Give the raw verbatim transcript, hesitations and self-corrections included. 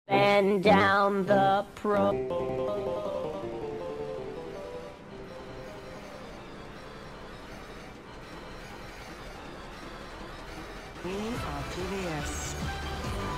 And down the pro. We are T V S.